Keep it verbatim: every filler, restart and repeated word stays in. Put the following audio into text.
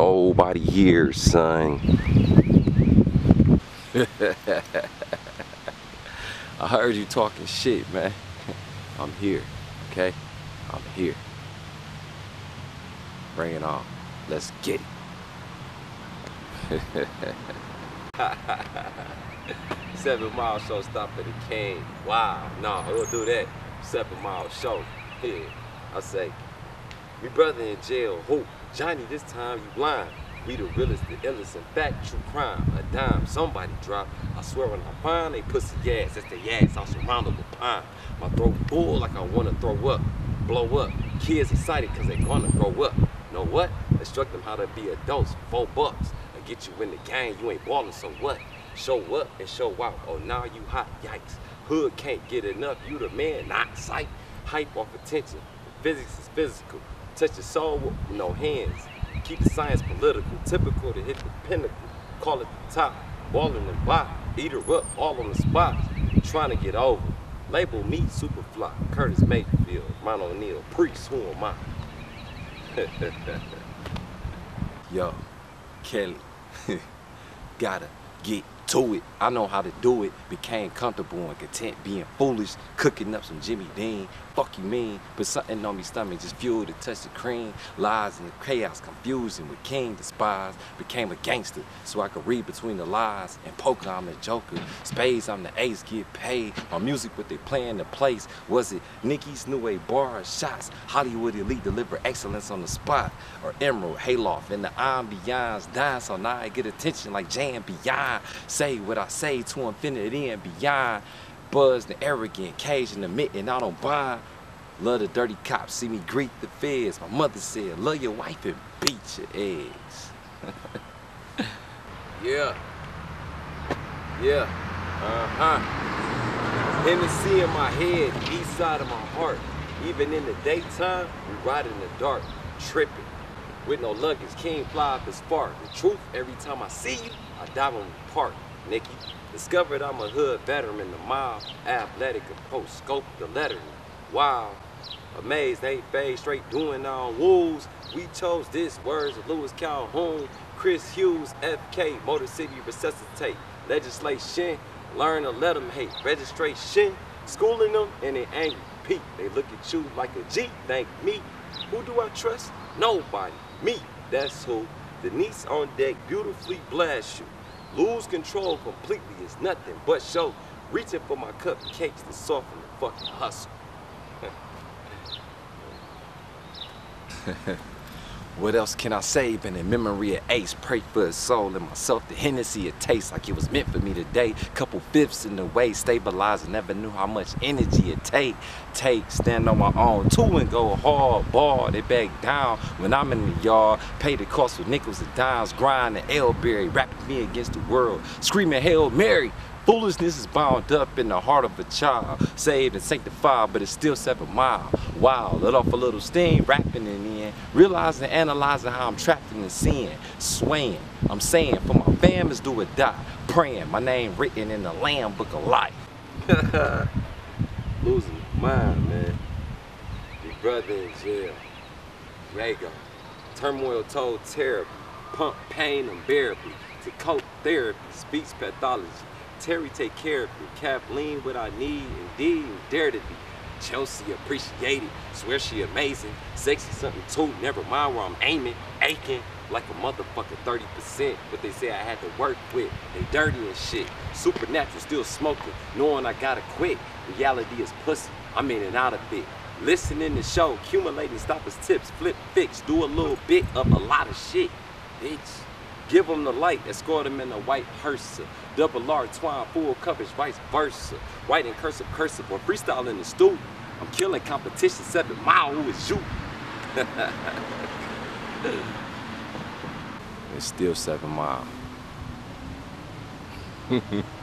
Nobody here, son. I heard you talking shit, man. I'm here, okay? I'm here. Bring it on. Let's get it. Seven Mile Show stop at the King. Wow, nah, we'll do that. Seven Mile Show. Yeah, I say, we brother in jail. Who? Johnny, this time you blind. We the realest, the illest, in fact, true crime. A dime, somebody drop. I swear when I find they pussy ass, that's the ass I'm surrounded with pine. My throat full like I wanna throw up, blow up. Kids excited cause they gonna grow up. Know what? Instruct them how to be adults. Four bucks. I get you in the game, you ain't ballin', so what? Show up and show out. Oh, now you hot, yikes. Hood can't get enough, you the man, not sight. Hype off attention. Physics is physical. Touch your soul with no hands. Keep the science political. Typical to hit the pinnacle. Call it the top. Ballin' and bop. Eat her up all on the spot. Trying to get over. Label me Superfly. Curtis Mayfield. Ron O'Neal. Priest, who am I? Yo, Kelly. Gotta get to it. I know how to do it. Became comfortable and content being foolish. Cooking up some Jimmy Dean. Fuck you mean? But something on me stomach just fueled to touch the cream. Lies and chaos, confusion with king despised. Became a gangster so I could read between the lies. And poker, I'm the joker. Spades, I'm the ace, get paid. My music, what they playing the place. Was it Nicki's New Wave bars, shots? Hollywood elite deliver excellence on the spot. Or Emerald, Hayloft, and the ambiance dying. So now I get attention like Jay and beyond. Say what I say to infinity and beyond. Buzzed and arrogant, Cajun admitting I don't buy. Love the dirty cops, see me greet the feds. My mother said, love your wife and beat your eggs. Yeah. Yeah. Uh-huh. Hennessy in my head, east side of my heart. Even in the daytime, we ride in the dark, tripping. With no luggage, can't fly up as far. The truth, every time I see you, I dive on the park. Nikki, discovered I'm a hood veteran in the mile, athletic approach, scope the lettering. Wow, amazed, ain't phase, straight doing on wolves. We chose this, words of Lewis Calhoun, Chris Hughes, F K, Motor City resuscitate, legislation, learn to let them hate, registration, schooling them and they angry. Pete, they look at you like a G, thank me. Who do I trust? Nobody, me, that's who. Denise on deck beautifully blast you. Lose control completely is nothing but show. Reaching for my cupcakes to soften the fucking hustle. What else can I say? Been in memory of Ace, pray for his soul and myself. The Hennessy, it tastes like it was meant for me today. Couple fifths in the way, stabilizing, never knew how much energy it take. Take, stand on my own, two and go hard, ball, they back down. When I'm in the yard, pay the cost with nickels and dimes, grind and elberry, rapping me against the world, screaming Hail Mary. Foolishness is bound up in the heart of a child, saved and sanctified, but it's still seven mile. Wow, let off a little steam, rapping in the end, realizing and analyzing how I'm trapped in the sin, swaying. I'm saying for my fam is do or die, praying, my name written in the Lamb Book of Life. Losing my mind, man. Big brother in jail. Rago. Turmoil told terribly. Pump pain unbearably. To cope therapy. Speech pathology. Terry take care of me. Kathleen what I need, indeed, and dare to be. Chelsea appreciated, swear she amazing. Sexy something too, never mind where I'm aiming. Aching like a motherfucker thirty percent. What they say I had to work with. They dirty and shit. Supernatural still smoking, knowing I gotta quit. Reality is pussy, I'm in and out of it. Listening to show, accumulating, stop his tips, flip, fix, do a little bit of a lot of shit. Bitch. Give them the light, escort them in a white hearse. Double R, twine, full coverage, vice versa. White and cursive, cursive, or freestyle in the studio. I'm killing competition, seven mile, who is you? It's still seven mile.